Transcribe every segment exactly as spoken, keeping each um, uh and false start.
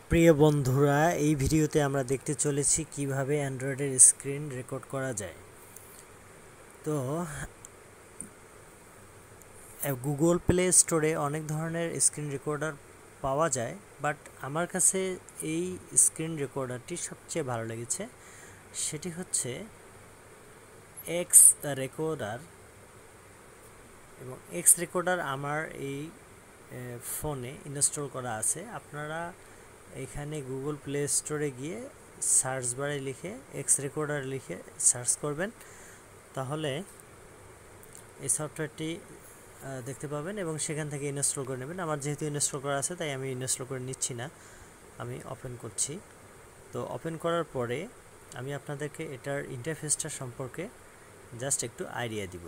প্রিয় বন্ধুরা, এই ভিডিওতে আমরা দেখতে চলেছি কিভাবে অ্যান্ড্রয়েডের স্ক্রিন রেকর্ড করা যায়। তো গুগল প্লে স্টোরে অনেক ধরনের স্ক্রিন রেকর্ডার পাওয়া যায়, বাট আমার কাছে এই স্ক্রিন রেকর্ডারটি সবচেয়ে ভালো লেগেছে। সেটি হচ্ছে এক্স রেকর্ডার, এবং এক্স রেকর্ডার আমার এই ফোনে ইনস্টল করা আছে। আপনারা এখানে গুগল প্লে স্টোরে গিয়ে সার্চ বারে লিখে এক্স রেকর্ডার লিখে সার্চ করবেন, তাহলে এই সফটওয়্যারটি দেখতে পাবেন এবং সেখান থেকে ইনস্টল করে নেবেন। আমার যেহেতু ইনস্টল করা আছে তাই আমি ইনস্টল করে নিচ্ছি না, আমি ওপেন করছি। তো ওপেন করার পরে আমি আপনাদেরকে এটার ইন্টারফেসটা সম্পর্কে জাস্ট একটু আইডিয়া দিব।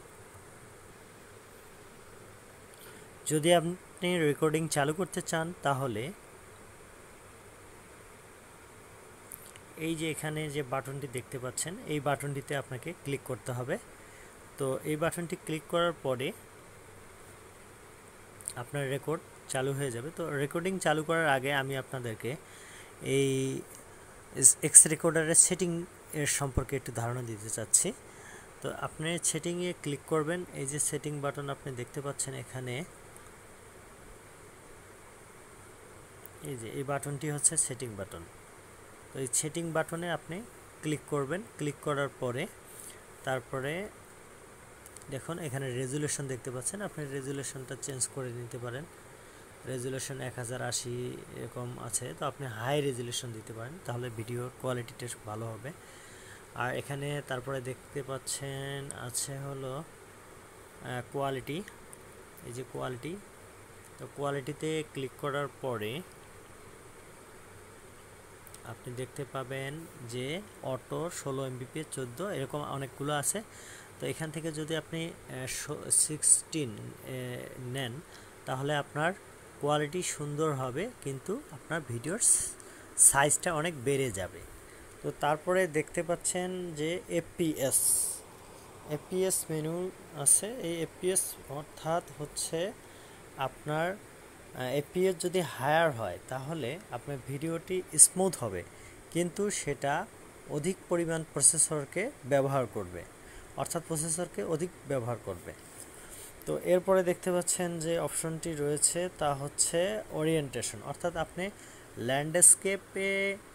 যদি আপনি রেকর্ডিং চালু করতে চান তাহলে এই যে এখানে যে বাটনটি দেখতে পাচ্ছেন, এই বাটনটিতে আপনাকে ক্লিক করতে হবে। তো এই বাটনটি ক্লিক করার পরে আপনার রেকর্ড চালু হয়ে যাবে। তো রেকর্ডিং চালু করার আগে আমি আপনাদেরকে এই এক্স রেকর্ডারের সেটিং এর সম্পর্কে একটু ধারণা দিতে চাচ্ছি। তো আপনি সেটিংয়ে ক্লিক করবেন। এই যে সেটিং বাটন আপনি দেখতে পাচ্ছেন এখানে, এই যে এই বাটনটি হচ্ছে সেটিং বাটন। তো এই সেটিং বাটনে আপনি ক্লিক করবেন। ক্লিক করার পরে তারপরে দেখুন এখানে রেজুলেশন দেখতে পাচ্ছেন, আপনি রেজুলেশনটা চেঞ্জ করে নিতে পারেন। রেজুলেশন এক হাজার আশি এরকম আছে, তো আপনি হাই রেজুলেশন দিতে পারেন, তাহলে ভিডিওর কোয়ালিটিটা ভালো হবে। আর এখানে তারপরে দেখতে পাচ্ছেন আছে হলো কোয়ালিটি, এই যে কোয়ালিটি। তো কোয়ালিটিতে ক্লিক করার পরে আপনি দেখতে পাবেন যে অটো ষোলো এমবিপিএস চোদ্দো এরকম অনেকগুলো আছে। তো এখান থেকে যদি আপনি সিক্সটিন নেন তাহলে আপনার কোয়ালিটি সুন্দর হবে, কিন্তু আপনার ভিডিওর সাইজটা অনেক বেড়ে যাবে। তো তারপরে দেখতে পাচ্ছেন যে এফপিএস এফপিএস মেনু আছে। এই এফপিএস অর্থাৎ হচ্ছে আপনার এফপিএস যদি হায়ার হয় তাহলে আপনার ভিডিওটি স্মুথ হবে, কিন্তু সেটা অধিক পরিমাণ প্রসেসরকে ব্যবহার করবে, অর্থাৎ প্রসেসরকে অধিক ব্যবহার করবে। তো এরপরে দেখতে পাচ্ছেন যে অপশনটি রয়েছে তা হচ্ছে ওরিয়েন্টেশন, অর্থাৎ আপনি ল্যান্ডস্কেপে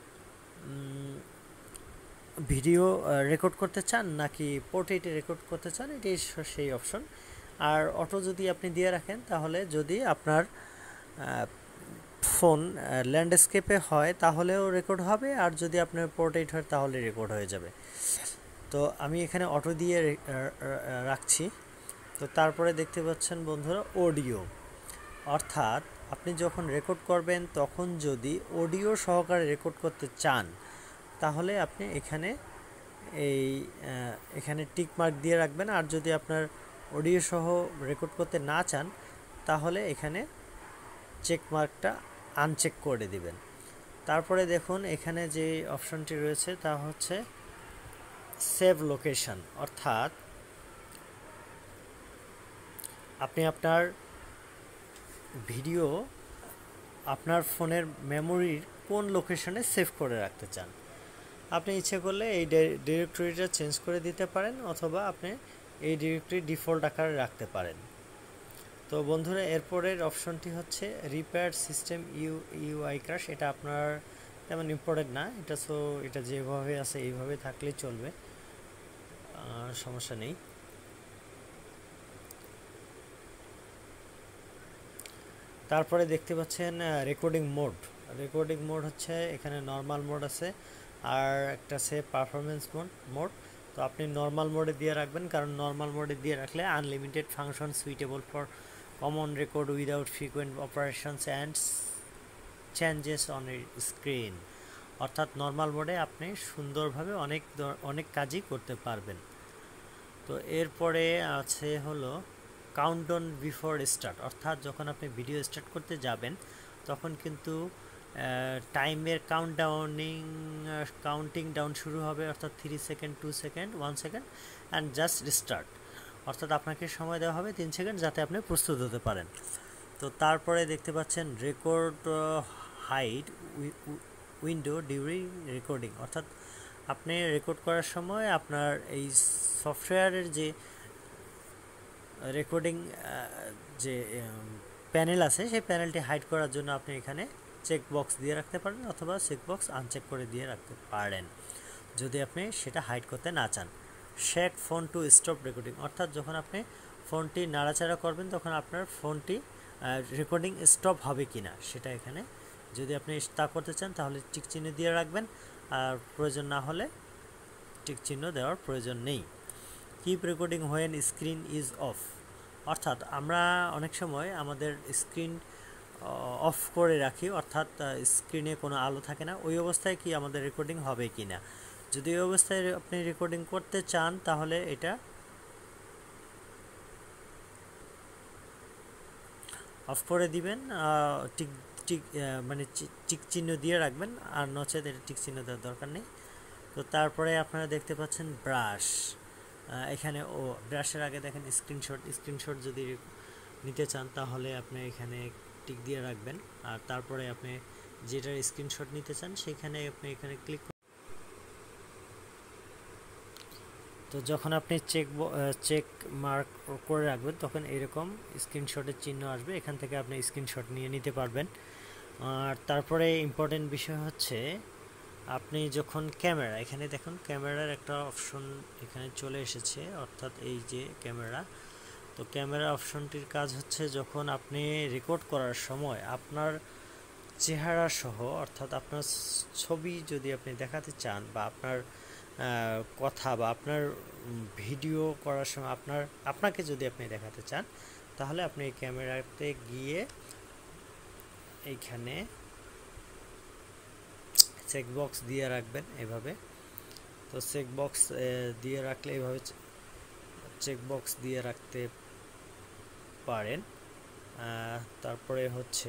ভিডিও রেকর্ড করতে চান নাকি পোর্ট্রেটে রেকর্ড করতে চান, এটি সেই অপশন। আর অটো যদি আপনি দিয়ে রাখেন তাহলে যদি আপনার ফোন ল্যান্ডস্কেপে হয় তাহলেও রেকর্ড হবে, আর যদি আপনার পোর্ট্রেট হয় তাহলে রেকর্ড হয়ে যাবে। তো আমি এখানে অটো দিয়ে রাখছি। তো তারপরে দেখতে পাচ্ছেন বন্ধুরা অডিও, অর্থাৎ আপনি যখন রেকর্ড করবেন তখন যদি অডিও সহকারে রেকর্ড করতে চান তাহলে আপনি এখানে এই এখানে টিক মার্ক দিয়ে রাখবেন। আর যদি আপনার অডিও সহ রেকর্ড করতে না চান তাহলে এখানে চেক মার্কটা আনচেক করে দিবেন। তারপরে দেখুন এখানে যে অপশনটি রয়েছে তা হচ্ছে সেভ লোকেশন, অর্থাৎ আপনি আপনার ভিডিও আপনার ফোনের মেমোরির কোন লোকেশনে সেভ করে রাখতে চান। আপনি ইচ্ছে করলে এই ডিরেক্টরিটা চেঞ্জ করে দিতে পারেন, অথবা আপনি এই ডিরেক্টরি ডিফল্ট আকারে রাখতে পারেন। তো বন্ধুরা, এরপরের অপশনটি হচ্ছে repair system U UI crash. এটা আপনার তেমন ইম্পর্টেন্ট না, এটা সো এটা যেভাবে আছে এইভাবে থাকলেই চলবে, সমস্যা নেই। তারপরে দেখতে পাচ্ছেন রেকর্ডিং মোড। রেকর্ডিং মোড হচ্ছে এখানে নর্মাল মোড আছে আর একটা আছে পারফরমেন্স মোড মোড তো আপনি নর্মাল মোডে দিয়ে রাখবেন, কারণ নর্মাল মোডে দিয়ে রাখলে unlimited function suitable for common record without frequent operations and changes on screen, অর্থাৎ নর্মাল মোডে আপনি সুন্দরভাবে অনেক অনেক কাজই করতে পারবেন। তো এরপরে আছে হলো কাউন্টডাউন বিফোর স্টার্ট, অর্থাৎ যখন আপনি ভিডিও স্টার্ট করতে যাবেন তখন কিন্তু টাইমের কাউন্টডাউনিং কাউন্টিং ডাউন শুরু হবে, অর্থাৎ three second two second one second and just start, অর্থাৎ আপনাকে সময় দেওয়া হবে তিন সেকেন্ড যাতে আপনি প্রস্তুত হতে পারেন। তো তারপরে দেখতে পাচ্ছেন record hide window during recording, অর্থাৎ আপনি রেকর্ড করার সময় আপনার এই সফটওয়্যারের যে রেকর্ডিং যে প্যানেল আছে সেই প্যানেলটি হাইড করার জন্য আপনি এখানে চেক বক্স দিয়ে রাখতে পারেন অথবা চেক বক্স আনচেক করে দিয়ে রাখতে পারেন যদি আপনি সেটা হাইড করতে না চান। Shake phone to stop recording, অর্থাৎ যখন আপনি ফোনটি নাড়াচাড়া করবেন তখন আপনার ফোনটি রেকর্ডিং স্টপ হবে কি না সেটা এখানে যদি আপনি তা করতে চান তাহলে টিক চিহ্ন দিয়ে রাখবেন, আর প্রয়োজন না হলে টিক চিহ্ন দেওয়ার প্রয়োজন নেই। Keep recording when screen is off, অর্থাৎ আমরা অনেক সময় আমাদের স্ক্রিন অফ করে রাখি, অর্থাৎ স্ক্রিনে কোনো আলো থাকে না, ওই অবস্থায় কি আমাদের রেকর্ডিং হবে কি না। যদি ওই অবস্থায় আপনি রেকর্ডিং করতে চান তাহলে এটা অফ করে দিবেন, টিক টিক মানে টিক চিহ্ন দিয়ে রাখবেন, আর নচেত এটা টিক চিহ্ন দেওয়ার দরকার নেই। তো তারপরে আপনারা দেখতে পাচ্ছেন ব্রাশ, এখানে ও ব্রাশের আগে দেখেন স্ক্রিনশট, স্ক্রিনশট যদি নিতে চান তাহলে আপনি এখানে টিক দিয়ে রাখবেন, আর তারপরে আপনি যেটার স্ক্রিনশট নিতে চান সেখানে আপনি এখানে ক্লিক। তো যখন আপনি চেক চেক মার্ক করে রাখবেন তখন এরকম স্ক্রিনশটের চিহ্ন আসবে, এখান থেকে আপনি স্ক্রিনশট নিয়ে নিতে পারবেন। আর তারপরে ইম্পর্টেন্ট বিষয় হচ্ছে আপনি যখন ক্যামেরা, এখানে দেখুন ক্যামেরার একটা অপশন এখানে চলে এসেছে, অর্থাৎ এই যে ক্যামেরা। তো ক্যামেরা অপশনটির কাজ হচ্ছে যখন আপনি রেকর্ড করার সময় আপনার চেহারা সহ, অর্থাৎ আপনার ছবি যদি আপনি দেখাতে চান বা আপনার কথা বা আপনার ভিডিও করার সময় আপনার আপনাকে যদি আপনি দেখাতে চান তাহলে আপনি এই ক্যামেরাতে গিয়ে এইখানে চেক বক্স দিয়ে রাখবেন এভাবে। তো চেক বক্স দিয়ে রাখলে এভাবে চেক বক্স দিয়ে রাখতে পারেন। তারপরে হচ্ছে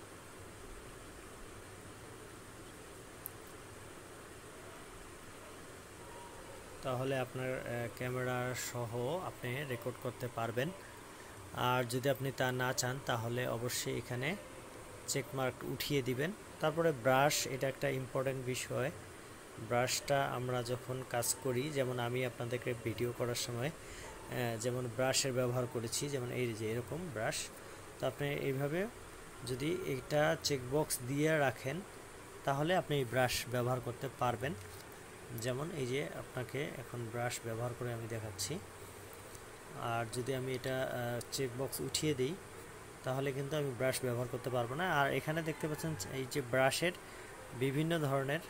তাহলে আপনার ক্যামেরা সহ আপনি রেকর্ড করতে পারবেন। আর যদি আপনি তা না চান তাহলে অবশ্যই এখানে চেক মার্ক উঠিয়ে দিবেন। তারপরে ব্রাশ, এটা একটা ইম্পর্টেন্ট বিষয়। ব্রাশটা আমরা যখন কাজ করি, যেমন আমি আপনাদেরকে ভিডিও করার সময় যেমন ব্রাশের ব্যবহার করেছি, যেমন এই যে এরকম ব্রাশ। তো আপনি এইভাবে যদি এটা চেক বক্স দিয়ে রাখেন তাহলে আপনি এই ব্রাশ ব্যবহার করতে পারবেন। যেমন এই যে আপনাকে এখন ব্রাশ ব্যবহার করে আমি দেখাচ্ছি। আর যদি আমি এটা চেক বক্স উঠিয়ে দিই তাহলে কিন্তু আমি ব্রাশ ব্যবহার করতে পারবো না। আর এখানে দেখতে পাচ্ছেন এই যে ব্রাশের বিভিন্ন ধরনের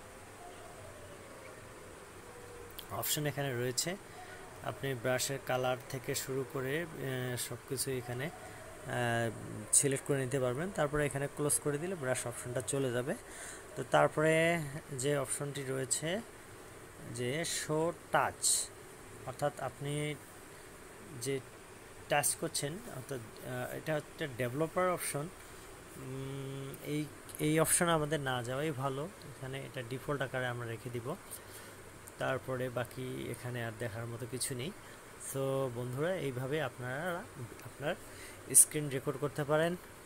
অপশন এখানে রয়েছে। আপনি ব্রাশের কালার থেকে শুরু করে সব কিছু এখানে সিলেক্ট করে নিতে পারবেন। তারপরে এখানে ক্লোজ করে দিলে ব্রাশ অপশনটা চলে যাবে। তো তারপরে যে অপশনটি রয়েছে যে শো টাচ, অর্থাৎ আপনি যে টাচ করছেন, অর্থাৎ এটা হচ্ছে ডেভেলপার অপশন। এই এই অপশন আমাদের না যাওয়াই ভালো, এখানে এটা ডিফল্ট আকারে আমরা রেখে দিব। তারপরে বাকি এখানে আর দেখার মতো কিছু নেই। সো বন্ধুরা, এইভাবে আপনারা আপনার স্ক্রিন রেকর্ড করতে পারেন।